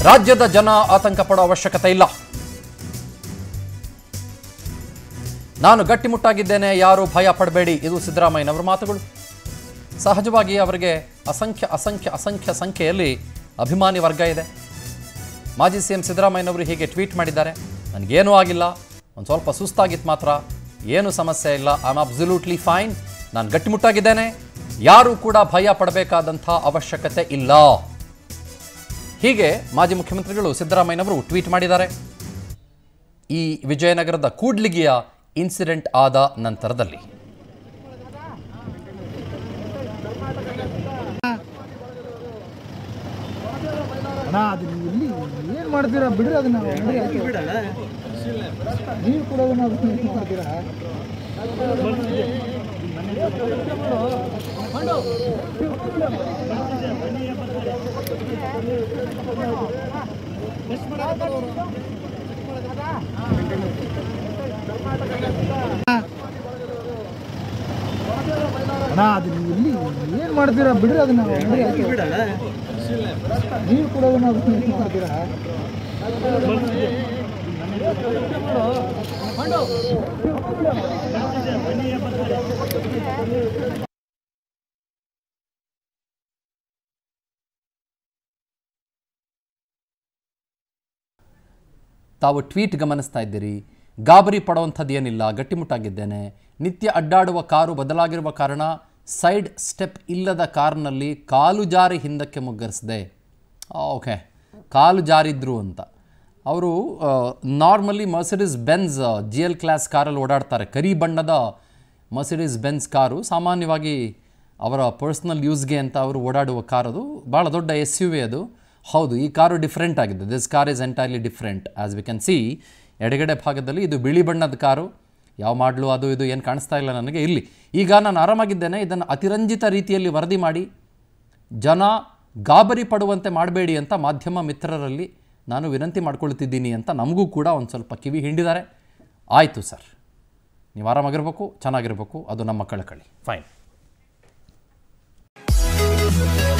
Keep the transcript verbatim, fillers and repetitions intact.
ರಾಜ್ಯದ ಜನ ಆತಂಕ ಪಡೋ ಅವಶ್ಯಕತೆ ಇಲ್ಲ. ನಾನು ಗಟ್ಟಿಮುಟ್ಟಾಗಿದ್ದೇನೆ, ಯಾರು ಭಯ ಪಡಬೇಡಿ. ಇದು ಸಿದ್ದರಾಮಯ್ಯನವರ ಮಾತುಗಳು. ಸಹಜವಾಗಿ ಅವರಿಗೆ ಅಸಂಖ್ಯ ಅಸಂಖ್ಯ ಅಸಂಖ್ಯ ಸಂಖ್ಯೆಯಲ್ಲಿ ಅಭಿಮಾನಿ ವರ್ಗ ಇದೆ. ಮಾಜಿ ಸಿ ಎಂ ಸಿದ್ದರಾಮಯ್ಯನವರು ಹೀಗೆ ಟ್ವೀಟ್ ಮಾಡಿದ್ದಾರೆ. ನನಗೇನೂ ಆಗಿಲ್ಲ, ಒಂದು ಸ್ವಲ್ಪ ಸುಸ್ತಾಗಿತ್ತು ಮಾತ್ರ, ಏನೂ ಸಮಸ್ಯೆ ಇಲ್ಲ, ಐ ಆಮ್ ಅಬ್ಸಲ್ಯೂಟ್ಲಿ ಫೈನ್, ನಾನು ಗಟ್ಟಿಮುಟ್ಟಾಗಿದ್ದೇನೆ, ಯಾರೂ ಕೂಡ ಭಯ ಪಡಬೇಕಾದಂಥ ಅವಶ್ಯಕತೆ ಇಲ್ಲ. ಹೀಗೆ ಮಾಜಿ ಮುಖ್ಯಮಂತ್ರಿಗಳು ಸಿದ್ದರಾಮಯ್ಯನವರು ಟ್ವೀಟ್ ಮಾಡಿದ್ದಾರೆ. ಈ ವಿಜಯನಗರದ ಕೂಡ್ಲಿಗಿಯ ಇನ್ಸಿಡೆಂಟ್ ಆದ ನಂತರದಲ್ಲಿ ಏನು ಮಾಡ್ತೀರಾ ಬಿಡ್ರಿ, ಅದನ್ನ ನೀರು ಕೊಡೋದನ್ನ ಮಾಡ್ತೀರಾ. ಏನು ಮಾಡ್ತೀರಾ ಬಿಡ್ರಿ, ಅದನ್ನ ನೀರು ಕೊಡೋದನ್ನ ಮಾಡ್ತೀರಾ. ತಾವು ಟ್ವೀಟ್ ಗಮನಿಸ್ತಾ ಇದ್ದೀರಿ. ಗಾಬರಿ ಪಡುವಂಥದ್ದು ಏನಿಲ್ಲ, ಗಟ್ಟಿಮುಟ್ಟಾಗಿದ್ದೇನೆ. ನಿತ್ಯ ಅಡ್ಡಾಡುವ ಕಾರು ಬದಲಾಗಿರುವ ಕಾರಣ ಸೈಡ್ ಸ್ಟೆಪ್ ಇಲ್ಲದ ಕಾರ್ನಲ್ಲಿ ಕಾಲು ಜಾರಿ ಹಿಂದಕ್ಕೆ ಮುಗ್ಗರಿಸಿದೆ. ಓಕೆ, ಕಾಲು ಜಾರಿದ್ರು ಅಂತ. ಅವರು normally Mercedes Benz G L class ಕಾರಲ್ಲಿ ಓಡಾಡ್ತಾರೆ. ಕರಿ ಬಣ್ಣದ ಮರ್ಸಿಡೀಸ್ ಬೆನ್ಸ್ ಕಾರು ಸಾಮಾನ್ಯವಾಗಿ ಅವರ ಪರ್ಸ್ನಲ್ ಯೂಸ್ಗೆ ಅಂತ ಅವರು ಓಡಾಡುವ ಕಾರ್. ಅದು ಭಾಳ ದೊಡ್ಡ ಎಸ್ ಯು ವಿ ಅದು. ಹೌದು, ಈ ಕಾರು ಡಿಫ್ರೆಂಟ್ ಆಗಿದೆ. This car is entirely different. As we can see ಎಡಗಡೆ ಭಾಗದಲ್ಲಿ ಇದು ಬಿಳಿ ಬಣ್ಣದ ಕಾರು. ಯಾವ ಮಾಡಲು ಅದು ಇದು ಏನು ಕಾಣಿಸ್ತಾ ಇಲ್ಲ ನನಗೆ. ಇಲ್ಲಿ ಈಗ ನಾನು ಆರಾಮಾಗಿದ್ದೇನೆ. ಇದನ್ನು ಅತಿರಂಜಿತ ರೀತಿಯಲ್ಲಿ ವರದಿ ಮಾಡಿ ಜನ ಗಾಬರಿ ಪಡುವಂತೆ ಮಾಡಬೇಡಿ ಅಂತ ಮಾಧ್ಯಮ ಮಿತ್ರರಲ್ಲಿ ನಾನು ವಿನಂತಿ ಮಾಡ್ಕೊಳ್ತಿದ್ದೀನಿ ಅಂತ ನಮಗೂ ಕೂಡ ಒಂದು ಸ್ವಲ್ಪ ಕಿವಿ ಹಿಂಡಿದ್ದಾರೆ. ಆಯಿತು ಸರ್, ನೀವು ಆರಾಮಾಗಿರ್ಬೇಕು, ಚೆನ್ನಾಗಿರ್ಬೇಕು, ಅದು ನಮ್ಮ ಕಳಕಳಿ. ಫೈನ್.